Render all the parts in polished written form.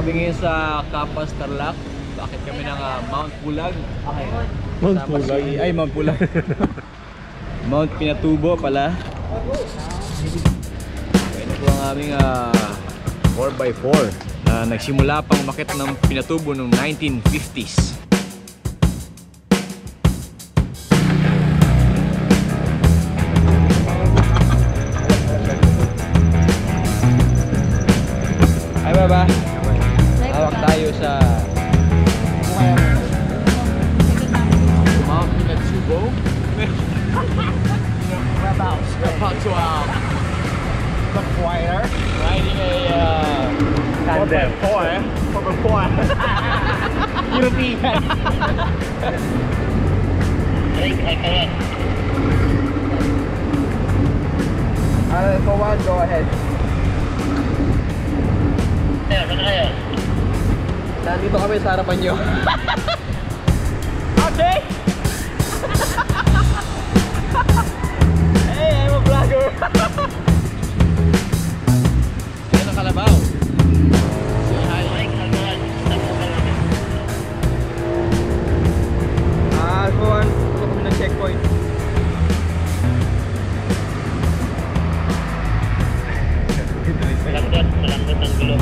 kami ngayon sa Capas, Tarlac. Bakit kami ng Mount Pulag? Okay. Mount Pulag? Ay, Mount Pulag. Mount Pinatubo pala. Ito po ang aming 4x4 na nagsimula pang makit ng Pinatubo noong 1950s. Ay baba, hawak tayo sa Mount Pinatubo. We're about to the choir riding a 4x4 European. For one, go ahead. Nandito kami sa harapan nyo. Okay! Hey, I'm a vlogger! Yan ang kalabaw. Say hi. Kuhan. Ito kami ng checkpoint. Malambot ang gulong.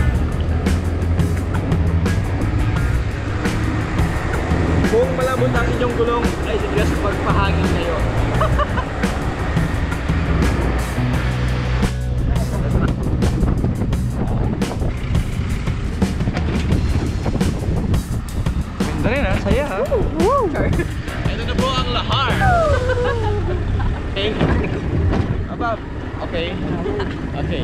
Kung malambot ang inyong gulong, ay siglas pagpahangin kayo. Ganda rin ha, saya ha. Ito na po ang lahar. Abab. Okay. Okay.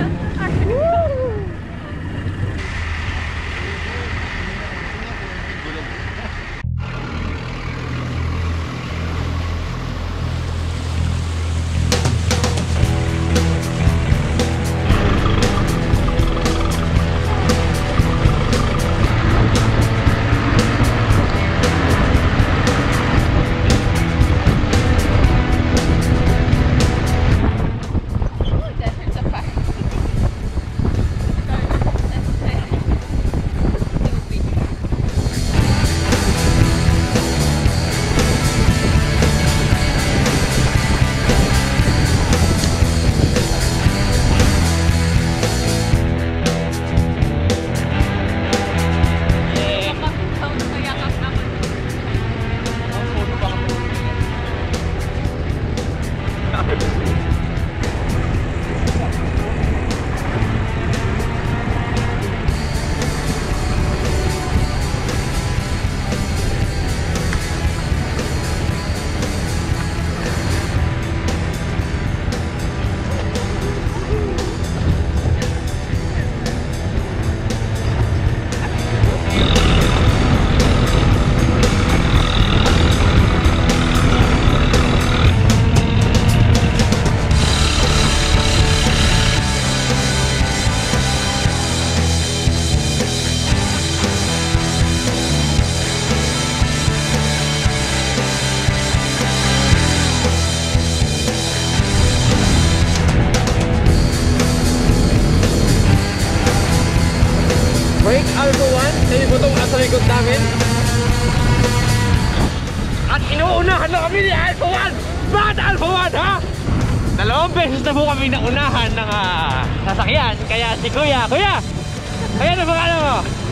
Break Alpha 1, sa ibutong nasa likod namin. At inuunahan na kami ni Alpha 1! Bakit Alpha 1 ha? Dalawang beses na po kami naunahan ng sasakyan. Kaya si Kuya, kaya na baka mo?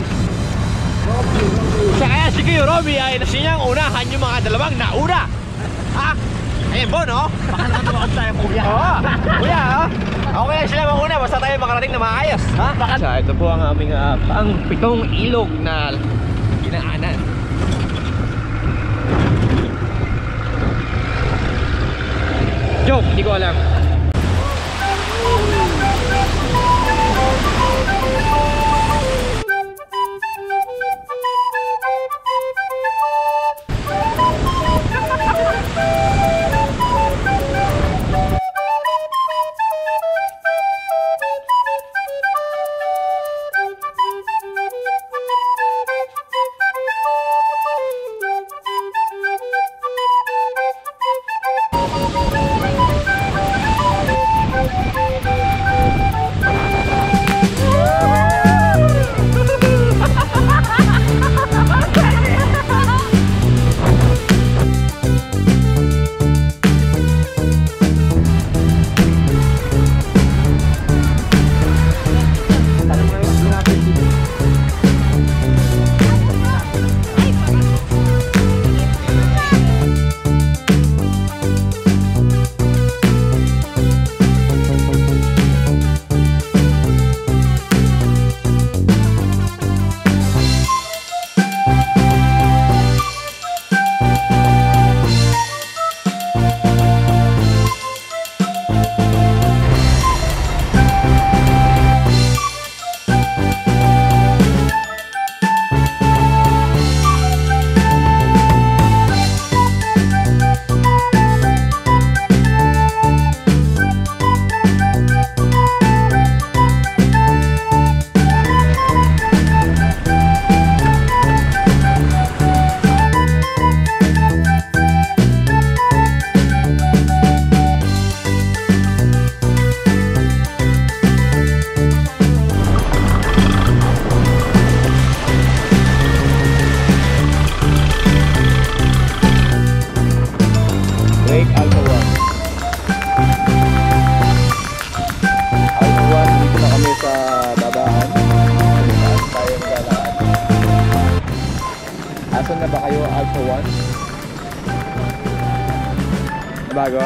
Kaya si Kuya Robbie ay nasiniyang unahan yung mga dalawang nauna. Ha? Ayan po no? Baka naman tumakot tayo Kuya. Oo, Kuya oh. Okay sila mauna, basta tayo makarating na maayos. Ha? Baka... Ito po ang aming pang pitong ilog na ginaanan. Joke, hindi ko alam. Nasa na ba kayo Alpha 1? Bago?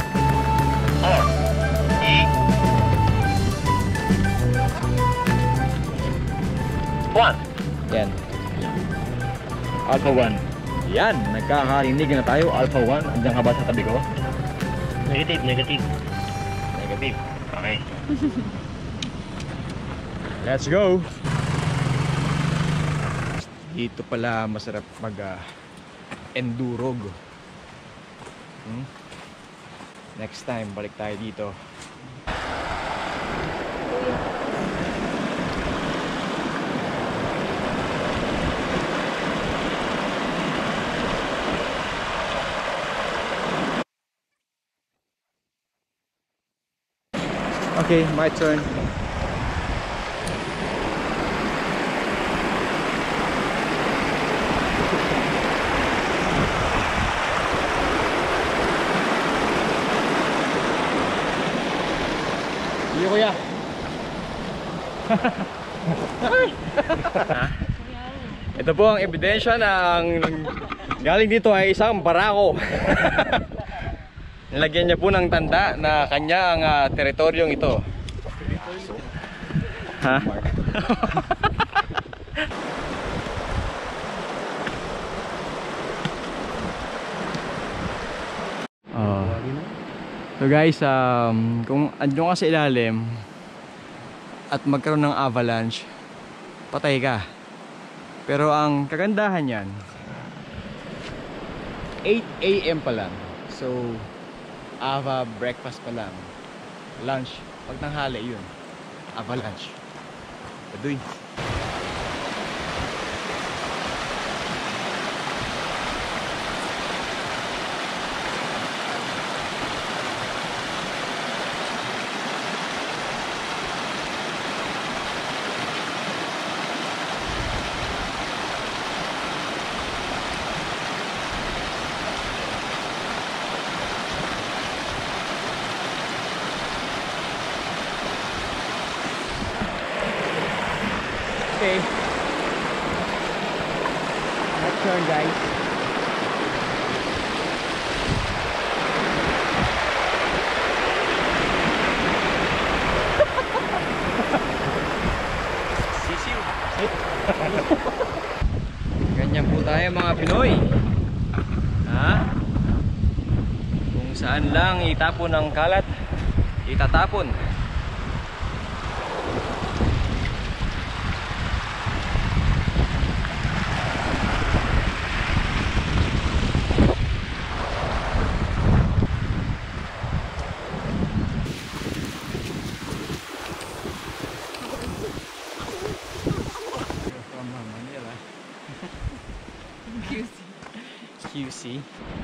Yan. Alpha 1. Yan, nagkakarinig na tayo. Alpha 1. Andiyan ka ba sa tabi ko? Negative. Negative. Okay. Let's go! Dito pala masarap mag endurog. Next time balik tayo dito. Okay, my turn. Iya kuya. Ito po ang ebidensya ng galing dito ay isang barako. Nilagyan niya po ng tanda na kanya ang teritoryong ito. Ha? So guys, kung andun ka sa ilalim at magkaroon ng avalanche, patay ka. Pero ang kagandahan yan, 8 AM pa lang. So, breakfast pa lang. Lunch, pag tanghali yun, avalanche. Aduy. Okay. Next turn, guys. Sisiw. Ganyan po tayo mga Pinoy. Ha? Kung saan lang itapon ang kalat, itatapon. QC.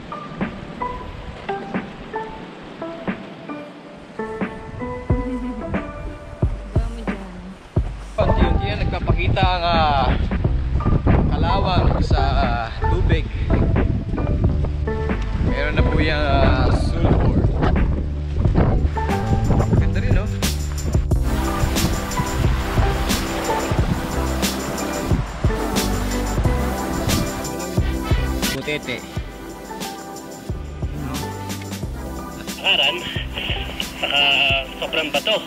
Unti-unti yan nagpapakita ang kalawang sa tubig. Meron na po yung sulfur. Ganda rin, no? Butete. Akaran, saka sobrang bato.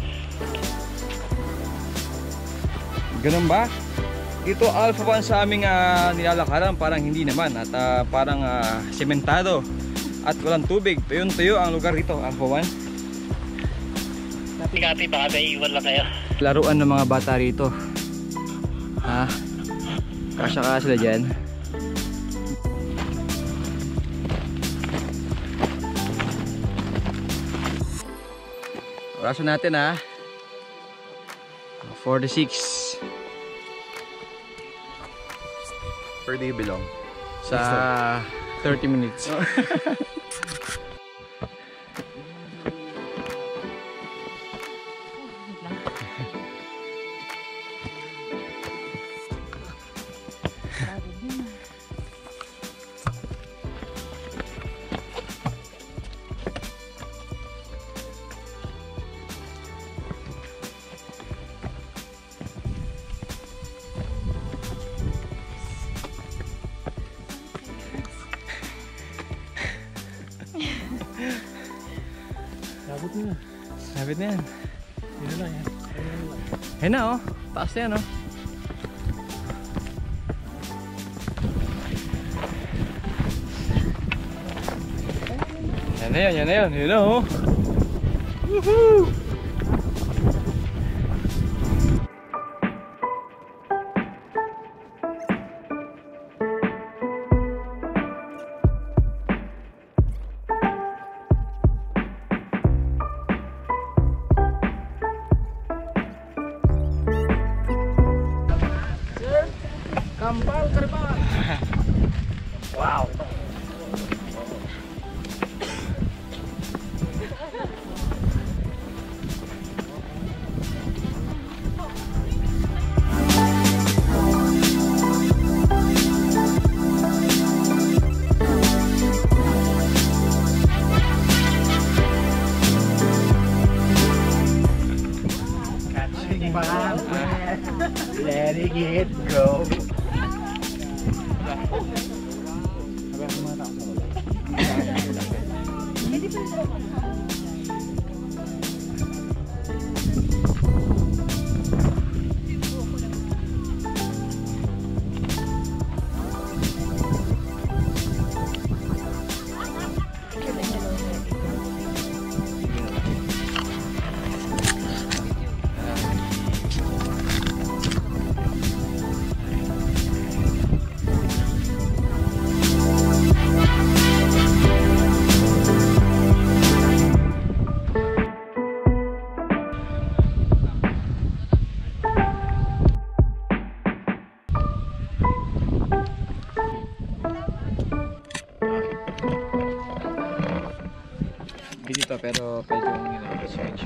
Ganun ba? Ito Alpha 1 sa aming nilalakaran, parang hindi naman. At parang sementado at walang tubig. Tuyo-tuyo ang lugar dito, Alpha 1. Kati, baka may iwan lang kayo. Laruan ng mga bata rito. Ha? Kasya sila dyan. Orasan natin ha. 46. Where do you belong? Sa 30 minutes. Lapit na yan. Yun na lang yan. Ayun na oh. Taas na yan oh. Yan na yan, yan na yan. Yun na oh. Woohoo! Kampal kerbau. Wow! Catching my breath, letting it go. Sabi ang mga tao sa baba. Dito pero pwede yung nila-change.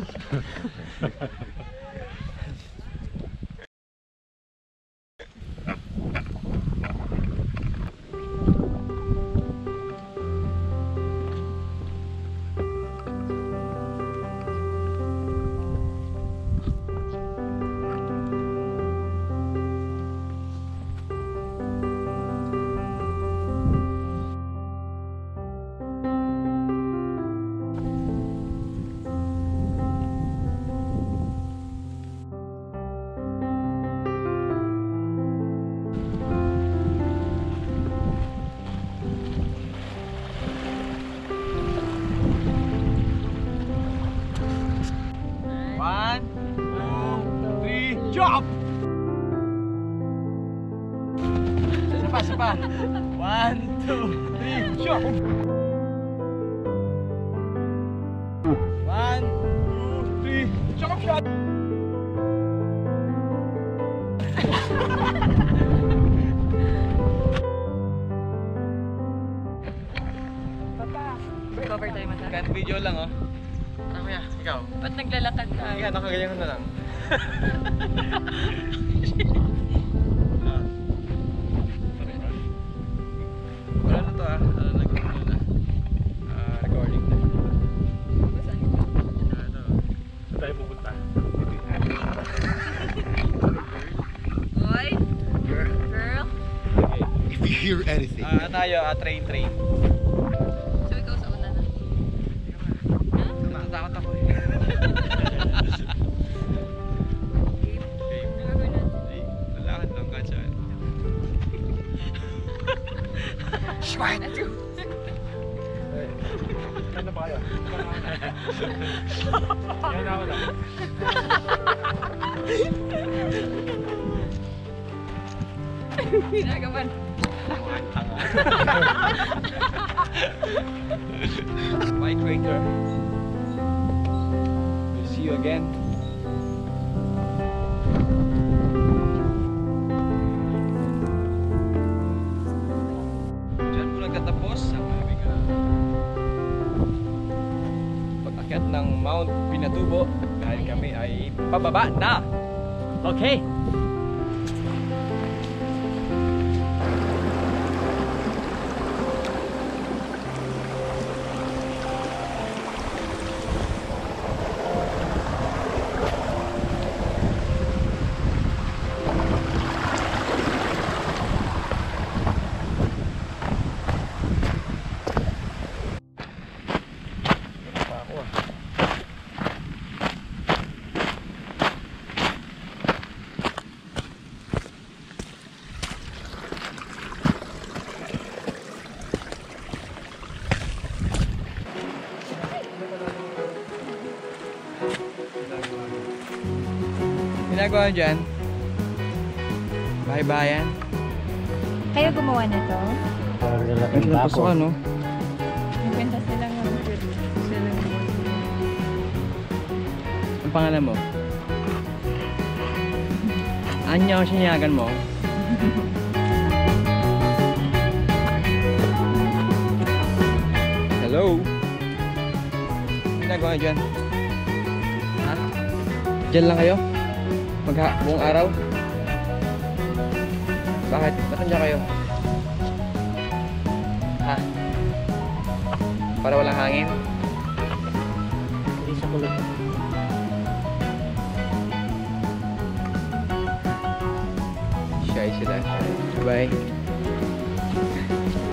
Jump! Isa pa. 1, 2, 3, jump! 1, 2, 3, jump shot! Cover tayo mata. Kan video lang oh. Ano kuya? Ikaw? Ba't naglalakad tayo? Ikaw, nakaganyan na lang. Wala na to ah. Nag-ano na. Recording na. Saan ito? Ano? Saan tayo pupunta? Boy? Girl? If you hear anything. Tayo, train. So ikaw sa una na? Natatakot ako eh. Nagagawin natin. Lalakad lang ka dyan. Let's go. Saan na ba kayo? Yan na ako lang. Ginagawan. Bye, Quaker. We'll see you again. Diyan po nagtatapos ang aming pag-akyat ng Mount Pinatubo dahil kami ay pababa na. Okay. ginagawa dyan? Bahay-bahayan? Kayo gumawa nito? Ito na pasukan, no? Nagkwenta silang Ang pangalan mo? Anya ang sinyagan mo? Hello? Ano ginagawa niyo dyan? Ha? Dyan lang kayo? Buong araw? Bakit? Ba't nandiyan kayo? Ha? Para walang hangin? Hindi sa kulot. Shy sila. Bye.